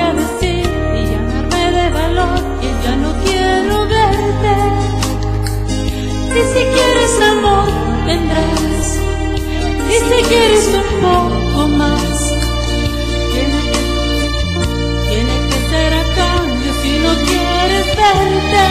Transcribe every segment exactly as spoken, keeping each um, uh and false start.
a decir y llenarme de valor, que ya no quiero verte. Y si quieres amor no tendrás, y si quieres un poco más, tiene que, tiene que ser a cambio si no quieres verte.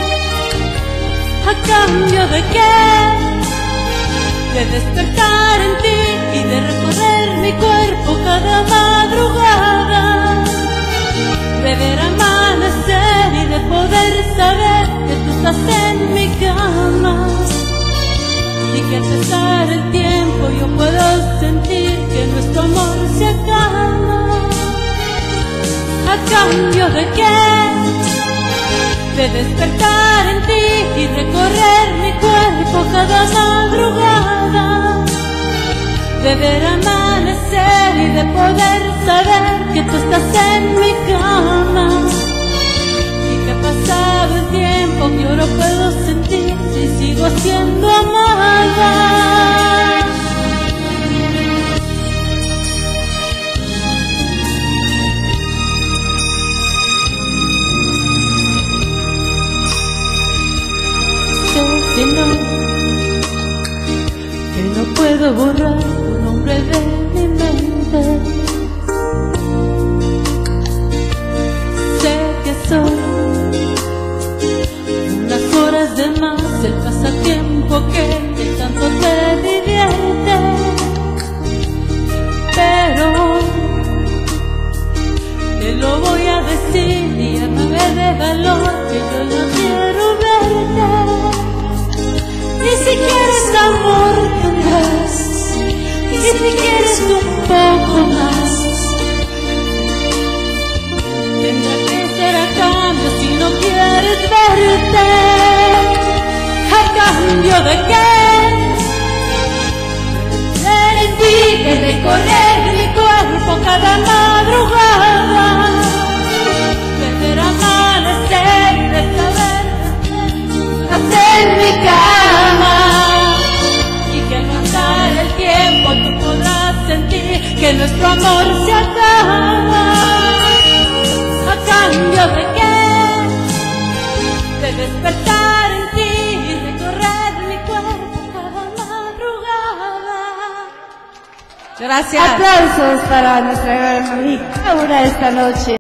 ¿A cambio de qué? De despertar en ti y de recorrer mi cuerpo cada madrugada, de ver amanecer y de poder saber que tú estás en mi cama, y que al pasar el tiempo yo puedo sentir que nuestro amor se acaba. ¿A cambio de qué? De despertar en ti y recorrer mi cuerpo cada madrugada, de ver amanecer y de poder saber que tú estás en mi cama, y que pasado el tiempo yo lo puedo sentir si sigo siendo amada. Que no, que no puedo borrar tu nombre de mi mente. Sé que soy unas horas de más, el pasatiempo que, que tanto te divierte, pero te lo voy a decir y lléname de valor, que yo no quiero verte. Y si quieres amor tendrás, y si quieres un poco más, tendrá que ser a cambio si no quieres verte. ¿A cambio de qué? De ti, de recorrer mi cuerpo cada madrugada, de ver amanecer, de saber hacer mi cama, y que al pasar el tiempo tú podrás sentir que nuestro amor se acaba. ¿A cambio de qué? De despertar en ti y recorrer mi cuerpo cada madrugada. Gracias. Aplausos para nuestra gran amiga Laura esta noche.